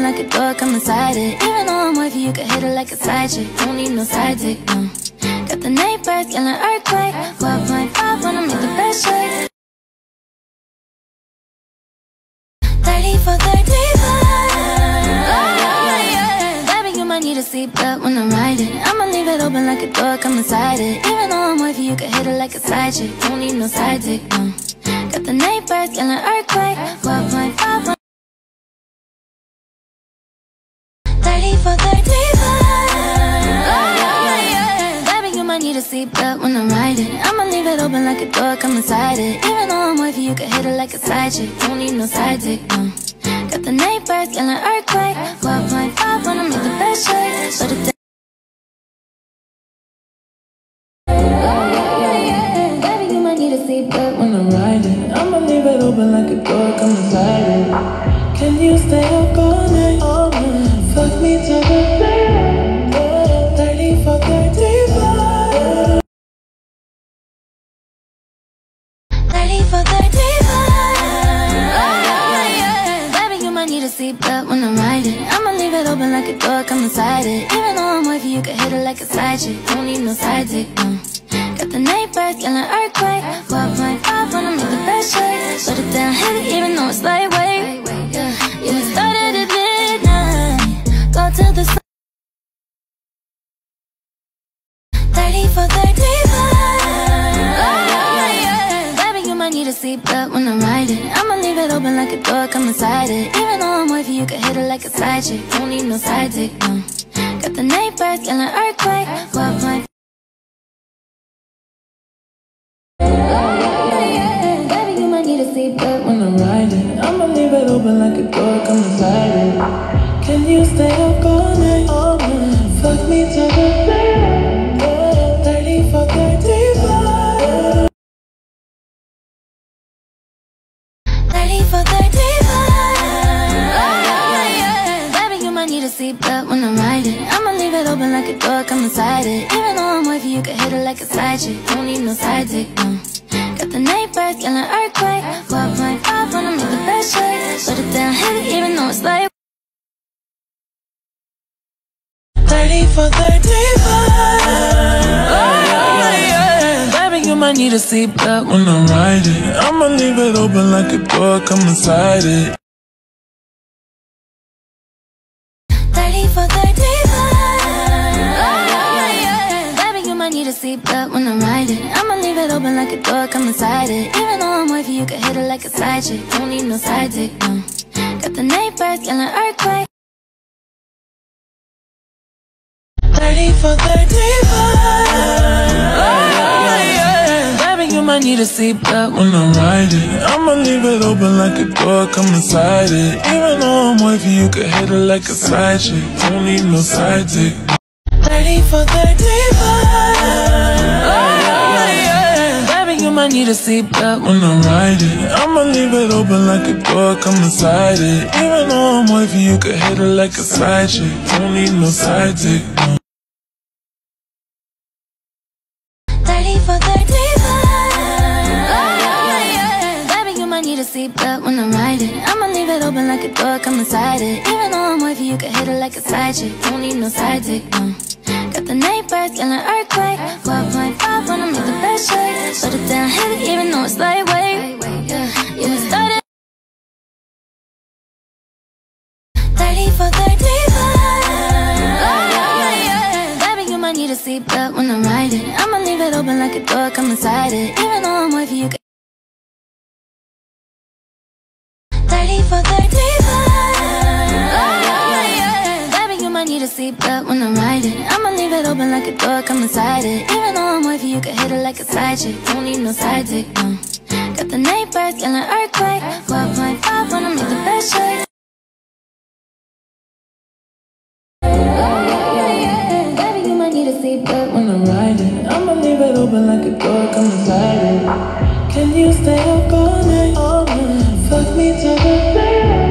like a door, come inside it. Even though I'm with you, you can hit it like a side chick. Don't need no side dick, no. Got the neighbors yelling earthquake. 12.5 wanna make the best shake. 30 for 35. Baby, you might need a seatbelt when I'm riding. I'ma leave it open like a door, come inside it. Even though I'm with you, you can hit it like a side chick. Don't need no side dick, no. Got the neighbors yelling earthquake. 12.5. 30 for 35. Baby, you might need a seatbelt when I'm riding. I'ma leave it open like a door, come inside it. Even though I'm with you, you can hit it like a side chick. Don't need no side dick, no. Got the neighbors yelling earthquake. 12.5 wanna make the best shake. So the baby, you might need a seatbelt when I'm riding. I'ma leave it open like a door, come inside it. Can you stay up all night? Fuck me till the day. 30 for 35. 30 for 35. Baby, you might need a seatbelt when I'm riding. I'ma leave it open like a door, come inside it. Even though I'm with you, you can hit it like a side chick. Don't need no side dick, no. Got the neighbors yelling earthquake. 12.5 wanna make the best shake. Shut it down heavy even though it's lightweight. Yeah, it started at midnight. Go to the sun. 30 for 35. Baby, you might need a seatbelt when I'm riding. I'ma leave it open like a door, come inside it. Even though I'm with you, you can hit it like a side chick. Don't need no side dick, no. Got the neighbors yelling earthquake. 12.5. Baby, you might need a seatbelt when I'm riding. I'ma leave it open like a door, come inside it. Can you stay up all night? Fuck me till the day. 30 for 35. 30 for 35. Baby, you might need a seatbelt when I'm riding. I'ma leave it open like a door, come inside it. Even though I'm with you, you can hit it like a side chick. Don't need no side dick, no. Got the neighbors yelling earthquake. 12.5 wanna make the best shake. Shut it down heavy even though it's light. 30 for 35. Baby, you might need a seatbelt when I'm riding. I'ma leave it open like a door, come inside it. 30 for 35. Baby, you might need a seatbelt when I'm riding. I'ma leave it open like a door, come inside it. Even though I'm with you, you can hit it like a side chick. Don't need no side dick, no. Got the neighbors yelling earthquake. 30 for 35. Baby, you might need a seatbelt when I'm riding. I'ma leave it open like a door, come inside it. Even though I'm with you, you can hit it like a side chick. Don't need no side dick. 30 for 35. Baby, you might need a seatbelt when I'm riding. I'ma leave it open like a door, come inside it. Even though I'm with you, you can hit it like a side chick. Don't need no side dick, no. 30 for 35. Baby, you might need a seatbelt when I'm riding. I'ma leave it open like a door, come inside it. Even though I'm with you, you can hit it like a side chick. Don't need no side dick, no. Got the neighbors yelling earthquake. 12.5 wanna make the best shake. Shut it down heavy even though it's lightweight. Yeah, it started. 30 for 35. Baby, you might need a seatbelt when I'm riding. I'ma leave it open like a door, come inside it. Even though I'm with you, you can. 30 for 35. Baby, you might need a seatbelt when I'm riding. I'ma leave it open like a door, come inside it. Even though I'm with you, you can hit it like a side chick. Don't need no side dick, no. Got the neighbors yelling earthquake. 12.5 wanna make the best shake. Baby, you might need a seatbelt when I'm riding. I'ma leave it open like a door, come inside it. Can you stay up all night? Fuck me till the day.